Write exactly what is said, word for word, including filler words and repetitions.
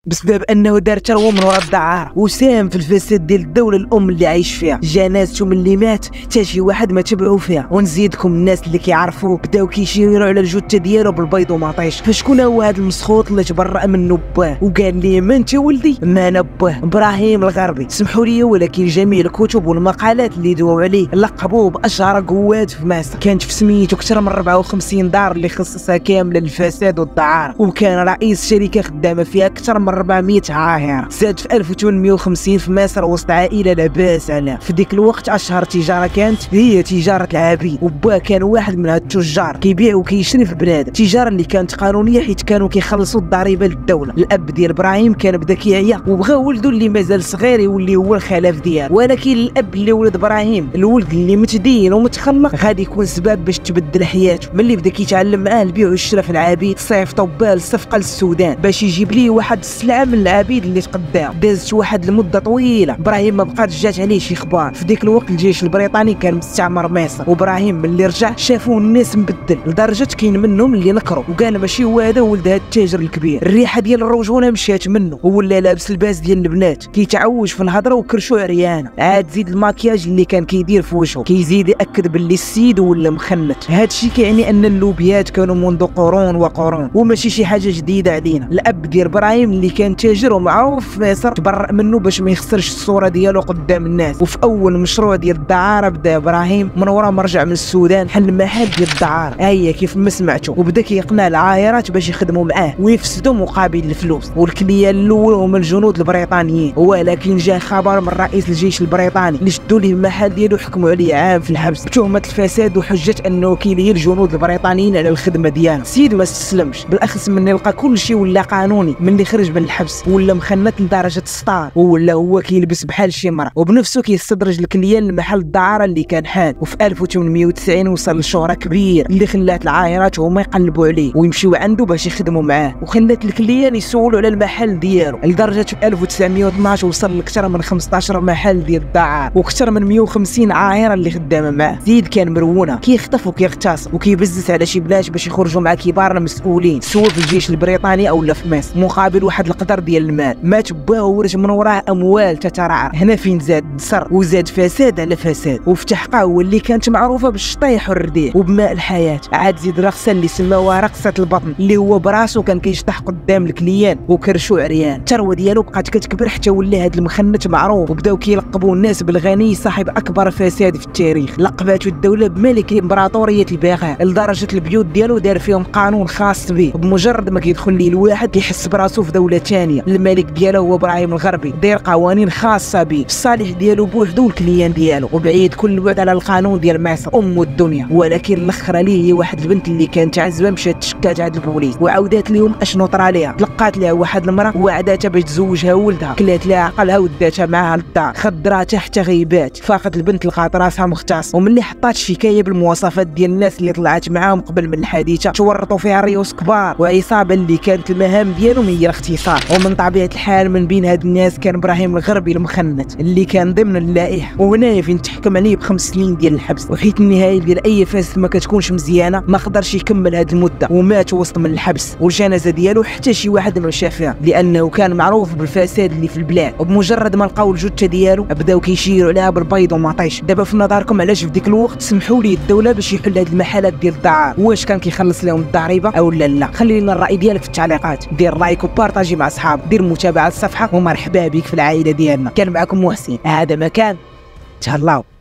بسبب انه دار ثروه من وراء الدعاره وساهم في الفساد ديال الدوله الام اللي عايش فيها. جا ناسته من اللي مات حتى شي واحد ما تبعوا فيها. ونزيدكم الناس اللي كيعرفوا بداو كيشيروا على الجثه ديالو بالبيض ومطيش. فشكون هو هذا المسخوط اللي تبرأ منه باه وقال لي ما انت ولدي؟ ما انا باه ابراهيم الغربي. سمحوا لي ولكن جميع الكتب والمقالات اللي دواو عليه لقبوه باشهر قوات في مصر. كانت في سميتو اكثر من أربعة وخمسين دار اللي خصصها كامله للفساد والدعاره، وكان رئيس شركه خدامه فيها اكثر من أربعمية عاهره. زاد في ألف وثمانمية وخمسين في مصر وسط عائله لاباس عليها. في ديك الوقت اشهر تجاره كانت هي تجاره العبيد، وباه كان واحد من هاد التجار كيبيع وكيشري في بنادم. التجاره اللي كانت قانونيه حيت كانوا كيخلصوا الضريبه للدوله. الاب ديال ابراهيم كان بدا كيعيا وبغى ولده اللي مازال صغير يولي هو الخلف ديالو، ولكن الاب اللي ولد ابراهيم الولد اللي متدين ومتخلق غادي يكون سبب باش تبدل حياته. ملي بدا كيتعلم معاه البيع والشراء في العبيد صيفطوا باه للصفقه للسودان باش يجيب ليه واحد السلعه من العبيد اللي تقداو. دازت واحد المده طويله ابراهيم ما بقاتش جات عليه شي اخبار. في ديك الوقت الجيش البريطاني كان مستعمر مصر، وابراهيم ملي رجع شافوه الناس مبدل لدرجه كاين منهم اللي نكروا وقال ماشي هو هذا ولد هذا التاجر الكبير. الريحه ديال الرجوله مشات منه وولا لابس لباس ديال البنات، كيتعوج في الهضره وكرشو عريانه. عاد زيد الماكياج اللي كان كيدير في وجهه كيزيد ياكد باللي السيد ولا مخنت. هذا الشيء كيعني ان اللوبيات كانوا منذ قرون وقرون وماشي شي حاجه جديده علينا. الاب ديال ابراهيم اللي كان تاجر ومعروف في مصر تبرأ منه باش ما يخسرش الصوره ديالو قدام الناس. وفي اول مشروع ديال الدعاره بدا ابراهيم من ورا ما رجع من السودان حل محل ديال الدعاره هي كيف ما سمعتوا، وبدا كيقنع العايرات باش يخدموا معاه ويفسدوا مقابل الفلوس. والكليان الاول هما الجنود البريطانيين، ولكن جا خبر من رئيس الجيش البريطاني اللي شدوا ليه المحل ديالو حكموا عليه عام في الحبس بتهمه الفساد وحجه انه كيلهي الجنود البريطانيين على الخدمه ديالو. سيد ما استسلمش، بالاخص من لقى كل شيء ولا قانوني ملي خرج من الحبس ولا مخنت لدرجه ستار، ولا هو كيلبس بحال شي مرة وبنفسه كيستدرج الكليان لمحل الدعاره اللي كان حاد. وفي ألف وثمانمية وتسعين وصل لشهره كبير اللي خلات العايرات هما يقلبوا عليه ويمشيو عنده باش يخدموا معاه، وخلات الكليان يسولوا على المحل ديالو لدرجه في ألف وتسعمية واثناش وصل لكثر من خمسطاش محل ديال الدعاره وكثر من مية وخمسين عايره اللي خدامه معاه. زيد كان مرونه كيخطف وكيغتصب وكيبزز على شي بلاش باش يخرجوا مع كبار المسؤولين سواء في الجيش البريطاني او لا في مصر مقابل واحد القدر ديال المال. مات باه ورج من وراه اموال تترعرع. هنا فين زاد السر وزاد فساد على فساد. وفتح قهوه اللي كانت معروفه بالشطيح والرديء وبماء الحياه. عاد زيد رقصه اللي سماوها رقصه البطن اللي هو براسو كان كيشطح قدام الكليان وكرشو عريان. الثروه ديالو بقات كتكبر حتى ولا هاد المخنت معروف وبداو كيلقبوا الناس بالغني صاحب اكبر فساد في التاريخ. لقباتو الدوله بملك امبراطوريه البغاء لدرجه البيوت ديالو دار فيهم قانون خاص به، بمجرد ما كيدخل ليه الواحد كيحس براسو في دوله ثانيه. الملك ديالو هو ابراهيم الغربي داير قوانين خاصه به، الصالح ديالو بوحدو والكليان ديالو وبعيد كل البعد على القانون ديال مصر ام الدنيا. ولكن الاخر عليه هي واحد البنت اللي كانت عازبه مشات تشكات عند البوليس وعاودات لهم اشنو طرا ليها. تلقات لها واحد المراه وعداتها باش تزوجها ولدها، كلات لها عقلها وداتها معاها للدار، خدراتها حتى غيبات. فاقت البنت لقات راسها مختص، وملي حطات الشكايه بالمواصفات ديال الناس اللي طلعت معاهم قبل من الحادثه تورطوا فيها ريوس كبار وعصابه اللي كانت المهام ديالهم هي الاغتصاب. ومن طبيعه الحال من بين هاد الناس كان ابراهيم الغربي المخنت اللي كان ضمن اللائحه، وهنايا فين تحكم عليه بخمس سنين ديال الحبس. وحيت النهايه ديال اي فاسد ما كتكونش مزيانه ما قدرش يكمل هاد المده ومات وسط من الحبس، والجنازه ديالو حتى شي واحد ما شافها لانه كان معروف بالفساد اللي في البلاد. وبمجرد ما لقاو الجثه ديالو بداو كيشيروا عليها بالبيض ومطيش. دابا في نظركم علاش في ديك الوقت سمحوا لي الدوله باش يحل هاد المحلات ديال الدعاره؟ واش كان كيخلص لهم الضريبه او لا لا؟ خلي لنا الراي ديالك في التعليقات، دير لايك وبارطاجي مع اصحابك، دير متابعه الصفحه ومرحبا بك في العائله ديالنا. كان معكم محسن، هذا مكان تهلاو.